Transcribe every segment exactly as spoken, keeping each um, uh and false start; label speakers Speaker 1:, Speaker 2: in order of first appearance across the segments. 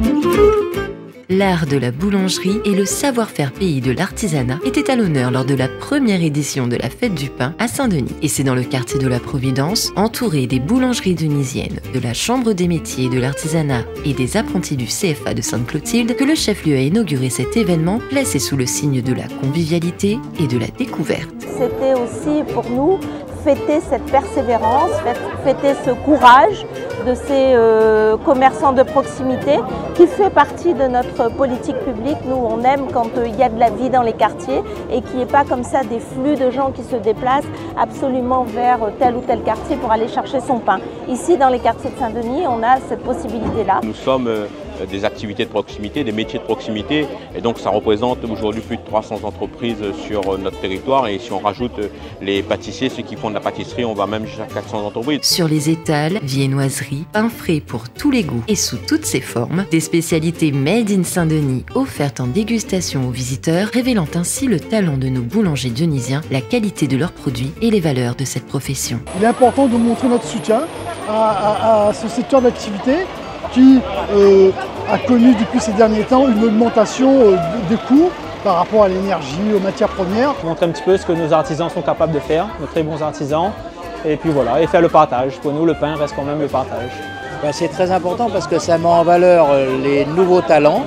Speaker 1: L'art de la boulangerie et le savoir-faire pays de l'artisanat étaient à l'honneur lors de la première édition de la Fête du Pain à Saint-Denis. Et c'est dans le quartier de la Providence, entouré des boulangeries denysiennes, de la Chambre des métiers de l'artisanat et des apprentis du C F A de Sainte-Clotilde, que le chef-lieu a inauguré cet événement placé sous le signe de la convivialité et de la découverte.
Speaker 2: C'était aussi pour nous fêter cette persévérance, fêter ce courage de ces euh, commerçants de proximité qui fait partie de notre politique publique. Nous, on aime quand il euh, y a de la vie dans les quartiers et qu'il n'y ait pas comme ça des flux de gens qui se déplacent absolument vers tel ou tel quartier pour aller chercher son pain. Ici, dans les quartiers de Saint-Denis, on a cette possibilité-là.
Speaker 3: Nous sommes euh, des activités de proximité, des métiers de proximité, et donc ça représente aujourd'hui plus de trois cents entreprises sur notre territoire, et si on rajoute les pâtissiers, ceux qui font de la pâtisserie, on va même jusqu'à quatre cents entreprises.
Speaker 1: Sur les étals, viennoiseries, pain frais pour tous les goûts et sous toutes ses formes, des spécialités made in Saint-Denis offertes en dégustation aux visiteurs, révélant ainsi le talent de nos boulangers dionysiens, la qualité de leurs produits et les valeurs de cette profession.
Speaker 4: Il est important de montrer notre soutien à, à, à ce secteur d'activité qui euh, a connu depuis ces derniers temps une augmentation euh, des coûts par rapport à l'énergie, aux matières premières.
Speaker 5: Montrer un petit peu ce que nos artisans sont capables de faire, nos très bons artisans, et puis voilà, et faire le partage. Pour nous, le pain reste quand même le partage.
Speaker 6: Ben, c'est très important parce que ça met en valeur les nouveaux talents,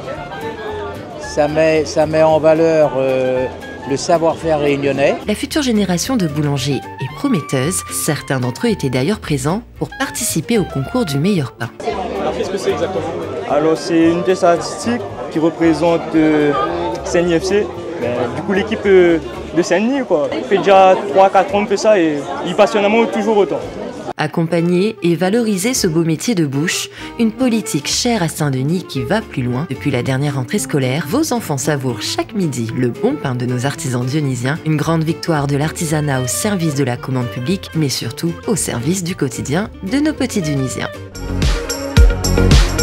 Speaker 6: ça met, ça met en valeur euh, le savoir-faire réunionnais.
Speaker 1: La future génération de boulangers est prometteuse. Certains d'entre eux étaient d'ailleurs présents pour participer au concours du meilleur pain.
Speaker 5: Alors qu'est-ce que c'est exactement?
Speaker 7: Alors c'est une pièce artistique qui représente euh, Saint-Denis F C. Ben, du coup l'équipe euh, de Saint-Denis, quoi. Il fait déjà trois quatre ans qu'on fait ça et il passionnément toujours autant.
Speaker 1: Accompagner et valoriser ce beau métier de bouche, une politique chère à Saint-Denis qui va plus loin. Depuis la dernière rentrée scolaire, vos enfants savourent chaque midi le bon pain de nos artisans dionysiens, une grande victoire de l'artisanat au service de la commande publique, mais surtout au service du quotidien de nos petits dionysiens.